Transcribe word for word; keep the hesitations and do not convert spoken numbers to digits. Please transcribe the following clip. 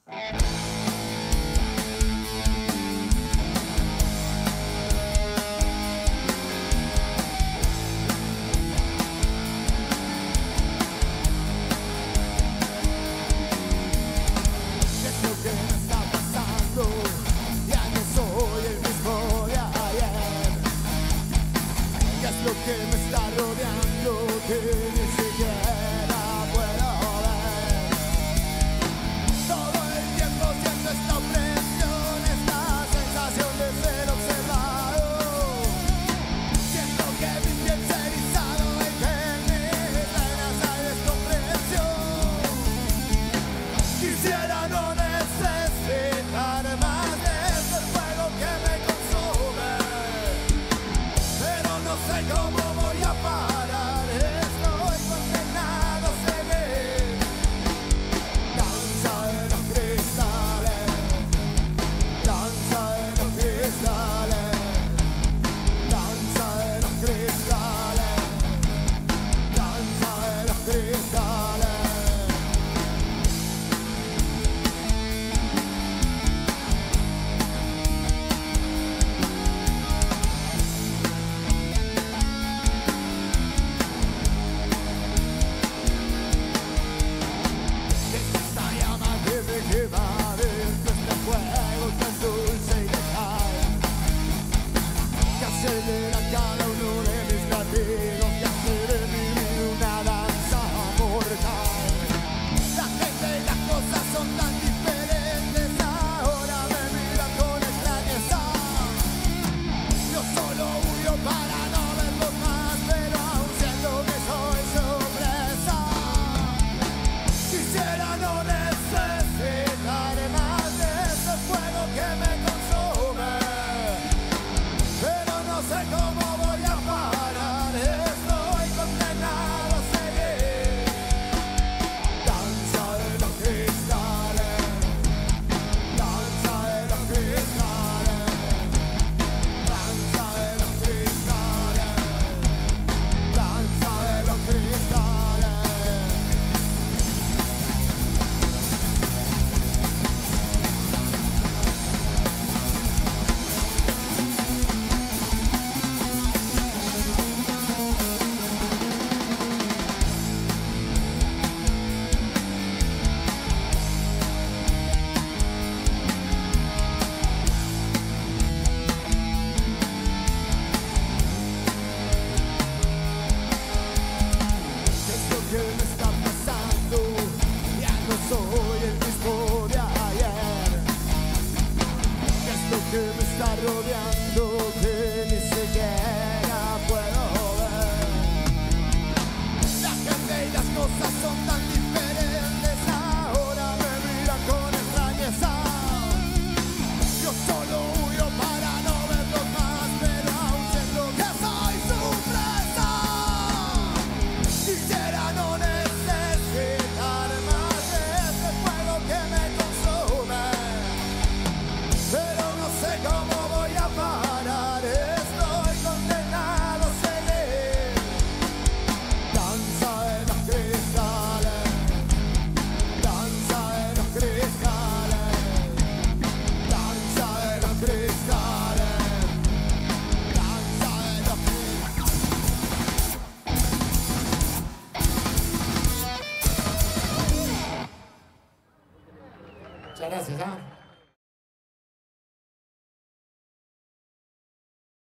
Lo que me está rodeando, que ni siquiera puedo ver. Todo el tiempo siento esta opresión, esta sensación de ser observado. Siento que mi piel se ha erizado y que en mis venas hay descomprensión. Quisiera no necesitar más de ese fuego que me consume, pero no sé cómo voy a parar, estoy condenado a seguir. Danza de los cristales, danza de los cristales, danza de los cristales, danza de los cristales. Que va dentro este fuego tan dulce y letal, que acelera cada uno de mis latidos, que hace de mi vida una danza mortal. La gente y las cosas son tan diferentes, ahora me miran con extrañeza. Yo solo huyo para no verlos más, pero aún siento que soy su presa. Quisiera no necesitar más de ese fuego que me consume, pero no sé cómo voy a parar, estoy condenado a seguir. Danza de los cristales, danza de los cristales, danza de los cristales, danza de los cristales. ¿Qué me está pasando? Ya no soy el mismo de ayer. ¿Qué es lo que me está rodeando que ni siquiera puedo ver? La gente y las cosas son tan diferentes, ahora me miran con extrañeza. Yo solo huyo para no verlos más, pero aún siento que soy su presa. Quisiera no necesitar más de ese fuego que me consume, pero no sé cómo voy a parar, estoy condenado a seguir. Danza de los cristales, danza de los cristales, danza de los cristales, danza de los cristales. Muchas gracias, ¿ah?